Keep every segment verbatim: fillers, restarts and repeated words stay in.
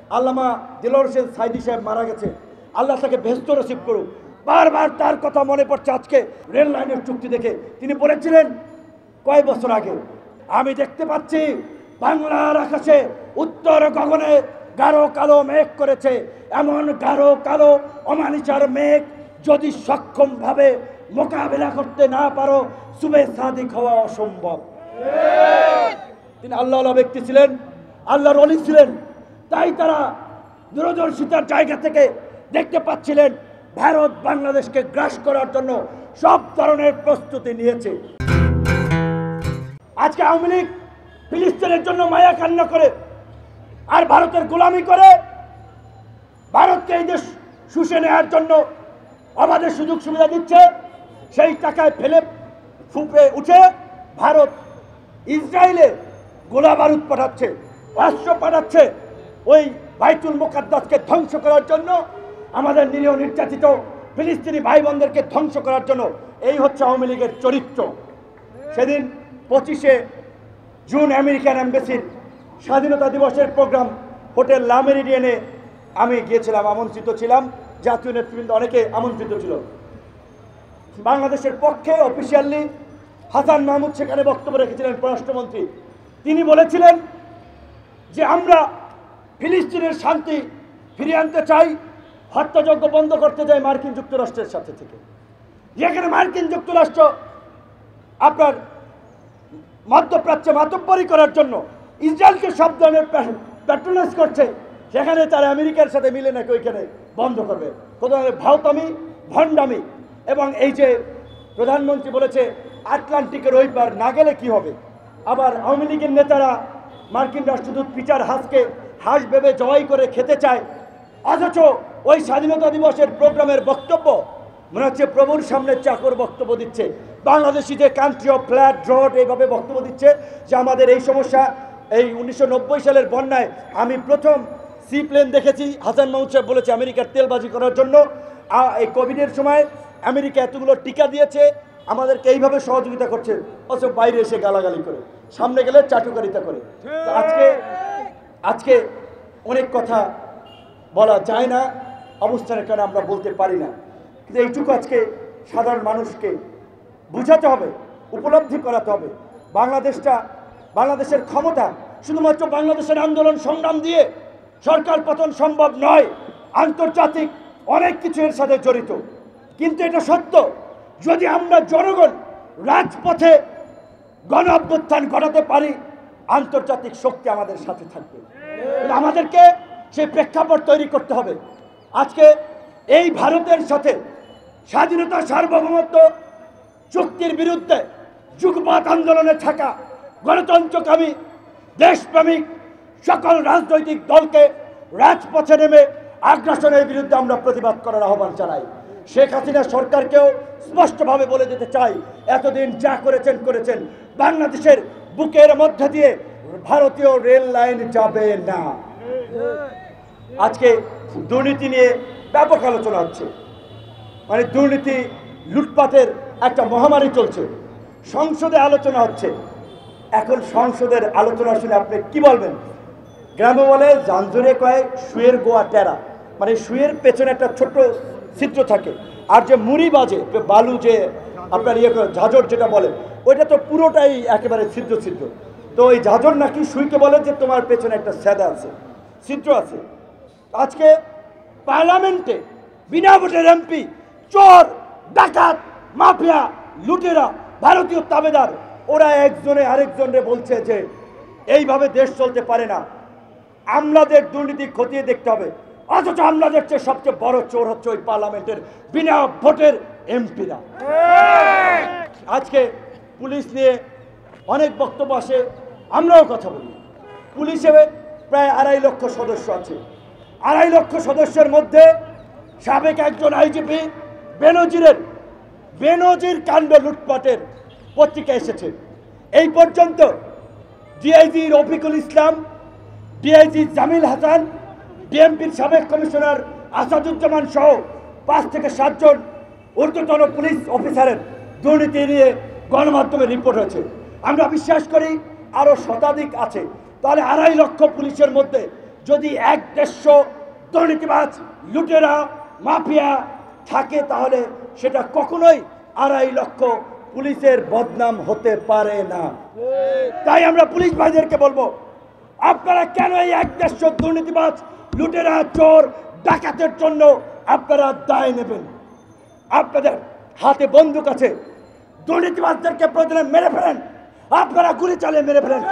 আল্লামা দিলওয়ার হোসেন সাইদি সাহেব মারা গেছে, আল্লাহ তাকে বেহেশত নসিব করুক। বারবার তার কথা মনে পড়ছে আজকে রেল লাইনের চুক্তি দেখে। তিনি বলেছিলেন কয় বছর আগে, আমি দেখতে পাচ্ছি বাংলার আকাশে উত্তর গগনে গাঢ় কালো মেঘ করেছে, এমন গাঢ় কালো অমানিচার মেঘ যদি সক্ষমভাবে মোকাবেলা করতে না পারো সুবে সাদিক হওয়া অসম্ভব। তিনি আল্লাহ আল্লাহ ব্যক্তি ছিলেন, আল্লাহর ওলি ছিলেন, তাই তারা দূরদর্শিতার জায়গা থেকে দেখতে পাচ্ছিলেন ভারত বাংলাদেশকে গ্রাস করার জন্য সব ধরনের প্রস্তুতি নিয়েছে। আজকে আওয়ামী লীগ ফিলিস্তিনের জন্য মায়া কান্না করে আর ভারতের গোলামি করে ভারতকে এই দেশ শুষে নেওয়ার জন্য আমাদের সুযোগ সুবিধা দিচ্ছে। সেই টাকায় ফেলে ফুপে উঠে ভারত ইসরায়েলে গোলা বারুদ পাঠাচ্ছে, অস্ত্র পাঠাচ্ছে ওই বাইতুল মুকাদ্দাসকে ধ্বংস করার জন্য, আমাদের নিরীহ নির্যাতিত ফিলিস্তিনি ভাই বোনদেরকে ধ্বংস করার জন্য। এই হচ্ছে আওয়ামী লীগের চরিত্র। সেদিন পঁচিশে জুন আমেরিকান এম্বাসির স্বাধীনতা দিবসের প্রোগ্রাম হোটেল লা মেরিডিয়ানে আমি গিয়েছিলাম, আমন্ত্রিত ছিলাম, জাতীয় নেতৃবৃন্দ অনেকে আমন্ত্রিত ছিল। বাংলাদেশের পক্ষে অফিসিয়ালি হাসান মাহমুদ সেখানে বক্তব্য রেখেছিলেন, পররাষ্ট্রমন্ত্রী। তিনি বলেছিলেন যে আমরা ফিলিস্তিনের শান্তি ফিরিয়ে আনতে চাই, হত্যাযজ্ঞ বন্ধ করতে চাই মার্কিন যুক্তরাষ্ট্রের সাথে থেকে। যেখানে মার্কিন যুক্তরাষ্ট্র আপনার মধ্যপ্রাচ্যে মাতব্বরি করার জন্য ইসরায়েলকে সব ধরনের প্যাট্রোনাইজ করছে, সেখানে তারা আমেরিকার সাথে মিলে নাকি ওইখানে বন্ধ করবে। কত ধরনের ভাওতামি, ভণ্ডামি। এবং এই যে প্রধানমন্ত্রী বলেছে আটলান্টিকের ওই পার না গেলে কী হবে। আবার আওয়ামী লীগের নেতারা মার্কিন রাষ্ট্রদূত পিটার হাসকে হাঁস ভেবে জবাই করে খেতে চায়, অথচ ওই স্বাধীনতা দিবসের প্রোগ্রামের বক্তব্য মনে হচ্ছে প্রভুর সামনে চাকর বক্তব্য দিচ্ছে। বাংলাদেশি যে কান্ট্রি অফ ফ্ল্যাট ড্রট এইভাবে বক্তব্য দিচ্ছে যে আমাদের এই সমস্যা। এই উনিশশো নব্বই সালের বন্যায় আমি প্রথম সি প্লেন দেখেছি, হাসান মাহমুদ সাহেব বলেছে আমেরিকার তেলবাজি করার জন্য। এই কোভিডের সময় আমেরিকা এতগুলো টিকা দিয়েছে, আমাদেরকে এইভাবে সহযোগিতা করছে, অথচ বাইরে এসে গালাগালি করে, সামনে গেলে চাটুকারিতা করে। আজকে আজকে অনেক কথা বলা যায় না, অবস্থানের কারণে আমরা বলতে পারি না, কিন্তু এইটুকু আজকে সাধারণ মানুষকে বুঝাতে হবে, উপলব্ধি করাতে হবে। বাংলাদেশটা, বাংলাদেশের ক্ষমতা শুধুমাত্র বাংলাদেশের আন্দোলন সংগ্রাম দিয়ে সরকার পতন সম্ভব নয়, আন্তর্জাতিক অনেক কিছু এর সাথে জড়িত। কিন্তু এটা সত্য, যদি আমরা জনগণ রাজপথে গণ অভ্যুত্থান ঘটাতে পারি, আন্তর্জাতিক শক্তি আমাদের সাথে থাকবে। আমাদেরকে সেই প্রেক্ষাপট তৈরি করতে হবে। আজকে এই ভারতের সাথে স্বাধীনতা সার্বভৌমত্ব চুক্তির বিরুদ্ধে যুগপৎ আন্দোলনে থাকা গণতন্ত্রকামী দেশপ্রেমিক সকল রাজনৈতিক দলকে রাজপথে নেমে আগ্রাসনের বিরুদ্ধে আমরা প্রতিবাদ করার আহ্বান জানাই। শেখ হাসিনা সরকারকেও স্পষ্টভাবে বলে দিতে চাই, এতদিন যা করেছেন করেছেন, বাংলাদেশের বুকের মধ্যে দিয়ে ভারতীয় রেল লাইন যাবে না। আজকে দুর্নীতি নিয়ে ব্যাপক আলোচনা হচ্ছে, মানে দুর্নীতি লুটপাটের একটা মহামারী চলছে, সংসদে আলোচনা হচ্ছে। এখন সংসদের আলোচনা শুনে আপনি কি বলবেন? গ্রামে বলে জানজরে কয় শুয়ের গোয়া টেরা, মানে শুয়ের পেছনে একটা ছোট্ট ছিদ্র থাকে, আর যে মুড়ি বাজে বালু যে আপনার ইয়ে ঝাঁঝর যেটা বলে, ওইটা তো পুরোটাই একেবারে ছিদ্র ছিদ্র। তো ওই ঝাঁঝর নাকি শুইকে বলে যে তোমার পেছনে একটা স্যাদা আছে, ছিদ্র আছে। আজকে পার্লামেন্টে বিনা ভোটের এমপি, চোর, ডাকাত, মাফিয়া, লুটেরা, ভারতীয় তাবেদার, ওরা একজনে আরেকজনে বলছে যে এইভাবে দেশ চলতে পারে না, আমলাদের দুর্নীতি খতিয়ে দেখতে হবে। অথচ আমলাদের চেয়ে সবচেয়ে বড় চোর হচ্ছে ওই পার্লামেন্টের বিনা ভোটের এমপিরা। আজকে পুলিশ নিয়ে অনেক বক্তব্য আসে, আমরাও কথা বলি। পুলিশে প্রায় আড়াই লক্ষ সদস্য আছে। আড়াই লক্ষ সদস্যের মধ্যে সাবেক একজন আইজিপি বেনজিরের বেনজির কাণ্ড লুটপাটের পত্রিকা এসেছে। এই পর্যন্ত ডিআইজি রফিকুল ইসলাম, ডিআইজি জামিল হাসান, ডিএমপির সাবেক কমিশনার আসাদুজ্জামান সহ পাঁচ থেকে সাতজন ঊর্ধ্বতন পুলিশ অফিসারের দুর্নীতি নিয়ে গণমাধ্যমে রিপোর্ট হয়েছে। আমরা বিশ্বাস করি আরও শতাধিক আছে। তাহলে আড়াই লক্ষ পুলিশের মধ্যে যদি এক দেড়শো দুর্নীতিবাজ লুটেরা মাফিয়া থাকে তাহলে সেটা কখনোই আড়াই লক্ষ পুলিশের বদনাম হতে পারে না। তাই আমরা পুলিশ ভাইদেরকে বলবো, আপনারা কেন এই এক দেড়শো দুর্নীতিবাজ লুটেরা চোর ডাকাতের জন্য আপনারা দায় নেবেন? আপনাদের হাতে বন্দুক আছে, দুর্নীতিবাজদেরকে প্রয়োজনে মেরে ফেলেন, আপনারা গুলি চালিয়ে মেরে ফেলেন।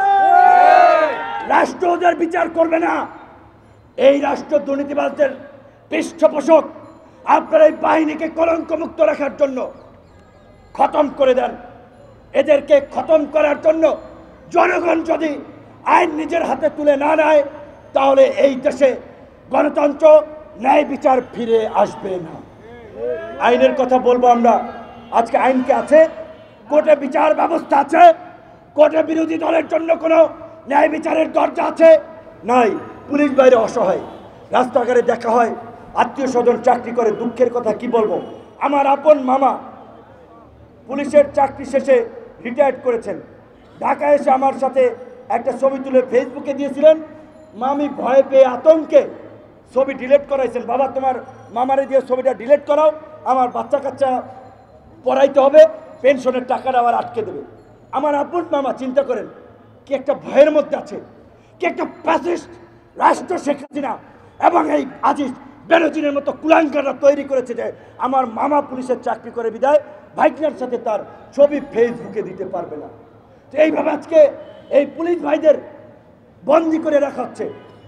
রাষ্ট্র ওদের বিচার করবে না। এই রাষ্ট্র দুর্নীতিবাজদের পৃষ্ঠপোষক। আপনারা এই বাহিনীকে কলঙ্কমুক্ত রাখার জন্য খতম করে দেন। এদেরকে খতম করার জন্য জনগণ যদি আইন নিজের হাতে তুলে না নেয় তাহলে এই দেশে গণতন্ত্র ন্যায় বিচার ফিরে আসবে না। আইনের কথা বলবো আমরা। আজকে আইনকে আছে, কোর্টে বিচার ব্যবস্থা আছে, কোর্টে বিরোধী দলের জন্য কোনো ন্যায় বিচারের দরজা আছে? নাই। পুলিশ বাইরে অসহায়, রাস্তাঘাটে দেখা হয়, আত্মীয় স্বজন চাকরি করে, দুঃখের কথা কি বলবো। আমার আপন মামা পুলিশের চাকরি শেষে রিটায়ার্ড করেছেন, ঢাকায় এসে আমার সাথে একটা ছবি তুলে ফেসবুকে দিয়েছিলেন। মামি ভয় পেয়ে আতঙ্কে ছবি ডিলিট করাইছেন। বাবা তোমার মামারে দিয়ে ছবিটা ডিলিট করাও, আমার বাচ্চা কাচ্চা পড়াইতে হবে, পেনশনের টাকাটা আবার আটকে দেবে। আমার আপন মামা চিন্তা করেন কি একটা ভয়ের মধ্যে আছে, কি একটা ফ্যাসিস্ট রাষ্ট্র শেখ হাসিনা এবং এই আজিজ বেনজিরের মতো কুলাঙ্গাররা তৈরি করেছে যে আমার মামা পুলিশের চাকরি করে বিদায় ভাইগনার সাথে তার ছবি ফেসবুকে দিতে পারবে না। তো এইভাবে আজকে এই পুলিশ ভাইদের বন্দি করে রাখা হচ্ছে,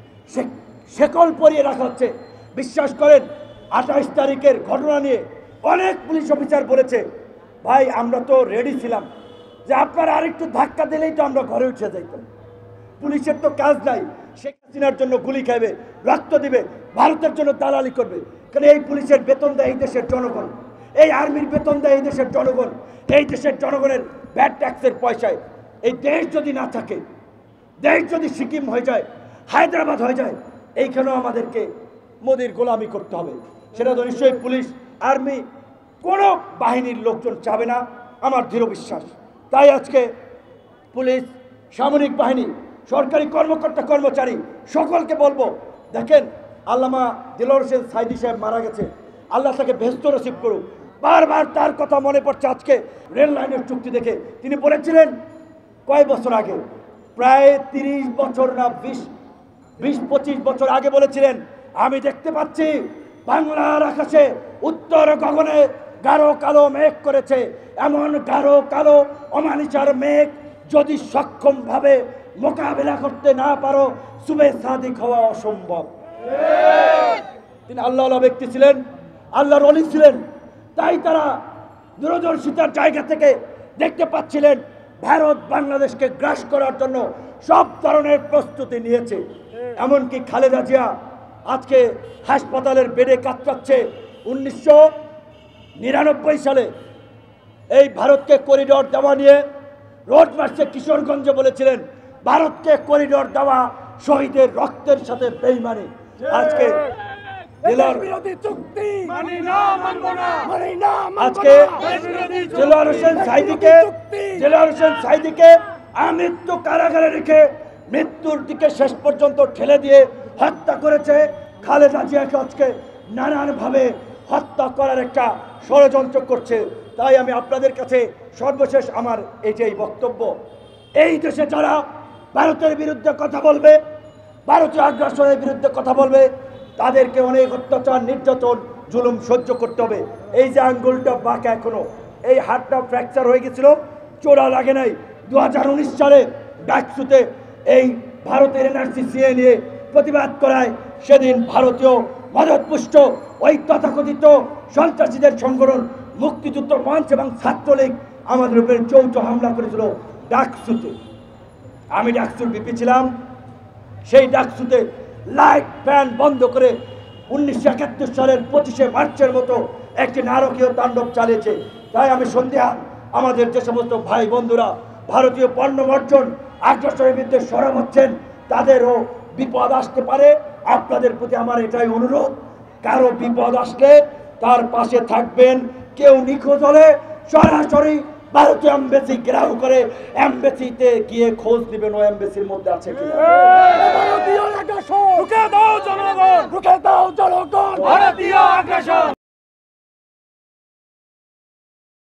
শেকল পরিয়ে রাখা হচ্ছে। বিশ্বাস করেন আঠাশ তারিখের ঘটনা নিয়ে অনেক পুলিশ অফিসার বলেছে, ভাই আমরা তো রেডি ছিলাম যে আপনারা আরেকটু ধাক্কা দিলেই তো আমরা ঘরে উঠে যাইতাম। পুলিশের তো কাজ নাই, শেখ হাসিনার জন্য গুলি খাইবে, রক্ত দিবে, ভারতের জন্য দালালি করবে। কারণ এই পুলিশের বেতন দেয় এই দেশের জনগণ, এই আর্মির বেতন দেয় এই দেশের জনগণ, এই দেশের জনগণের ভ্যাট ট্যাক্সের পয়সায়। এই দেশ যদি না থাকে, দেশ যদি সিকিম হয়ে যায়, হায়দ্রাবাদ হয়ে যায়, এইখানেও আমাদেরকে মোদির গোলামি করতে হবে। সেটা তো নিশ্চয়ই পুলিশ আর্মি কোনো বাহিনীর লোকজন চাবে না, আমার দৃঢ় বিশ্বাস। তাই আজকে পুলিশ, সামরিক বাহিনী, সরকারি কর্মকর্তা কর্মচারী সকলকে বলবো, দেখেন আল্লামা দিলওয়ার হোসেন সাইদি সাহেব মারা গেছে, আল্লাহ তাকে বেহেশত নসিব করুক। বারবার তার কথা মনে পড়ছে আজকে রেল লাইনের চুক্তি দেখে। তিনি বলেছিলেন কয় বছর আগে, প্রায় তিরিশ বছর না বিশ বিশ পঁচিশ বছর আগে বলেছিলেন, আমি দেখতে পাচ্ছি বাংলার আকাশে উত্তর গগনে গাঢ় কালো মেঘ করেছে, এমন গাঢ় কালো অমানিসার মেঘ যদি সক্ষমভাবে মোকাবেলা করতে না পারো সুবে সাদিক হওয়া অসম্ভব। তিনি আল্লাহ ব্যক্তি ছিলেন, আল্লাহর ওলি ছিলেন। তাই তারা দূরদর্শিতার জায়গা থেকে দেখতে পাচ্ছিলেন ভারত বাংলাদেশকে গ্রাস করার জন্য সব ধরনের প্রস্তুতি নিয়েছে। এমনকি খালেদা জিয়া আজকে হাসপাতালের বেডে কাতরাচ্ছে। উনিশশো নিরানব্বই সালে এই ভারতকে করিডোর দেওয়া নিয়ে রোড মার্চে কিশোরগঞ্জে বলেছিলেন, ভারতকে করিডোর দেওয়া শহীদের রক্তের সাথে বেইমানি। আজকে আজকে দেলোয়ার হোসেন সাইদিকে দেলোয়ার হোসেন সাইদিকে আমৃত্যু কারাগারে রেখে মৃত্যুর দিকে শেষ পর্যন্ত ঠেলে দিয়ে হত্যা করেছে। খালেদা জিয়াকে আজকে নানানভাবে হত্যা করার একটা ষড়যন্ত্র করছে। তাই আমি আপনাদের কাছে সর্বশেষ আমার এটাই বক্তব্য, এই দেশে যারা ভারতের বিরুদ্ধে কথা বলবে, ভারতীয় আগ্রাসনের বিরুদ্ধে কথা বলবে, তাদেরকে অনেক অত্যাচার, নির্যাতন, জুলুম সহ্য করতে হবে। এই যে আঙ্গুলটা বাঁকা, এখনো এই হাতটা ফ্র্যাকচার হয়ে গেছিল, চোরা লাগে নাই। দু হাজার উনিশ সালে ডাকসুতে এই ভারতের এনআরসি সিএ নিয়ে প্রতিবাদ করায় সেদিন ভারতীয় মদতপুষ্ট ওই তথাকথিত সন্ত্রাসীদের সংগঠন মুক্তিযুদ্ধ মঞ্চ এবং ছাত্রলীগ আমাদের উপরে যৌথ হামলা করেছিল ডাকসুতে। আমি ডাকসুর বিপি ছিলাম। সেই ডাকসুতে লাইট ফ্যান বন্ধ করে উনিশশো একাত্তর সালের পঁচিশে মার্চের মতো একটি নারকীয় তাণ্ডব চালিয়েছে। তাই আমি সন্ধ্যা আমাদের যে সমস্ত ভাই বন্ধুরা ভারতীয় পণ্য বর্জন আগ্রাসনের বিরুদ্ধে সরব হচ্ছেন, তাদেরও বিপদ আসতে পারে। আপনাদের প্রতি আমার এটাই অনুরোধ, কারো বিপদ আসলে তার পাশে থাকবেন। কেউ নিখোঁজ হলে সরাসরি ভারতীয় এমবেসি ঘেরাও করে এমবেসিতে গিয়ে খোঁজ দিবেন ও এমবেসির মধ্যে আছে কিনা। ভারতীয় আগ্রাসন রুখে দাও জনগণ, রুখে দাও জনগণ, ভারতীয় আগ্রাসন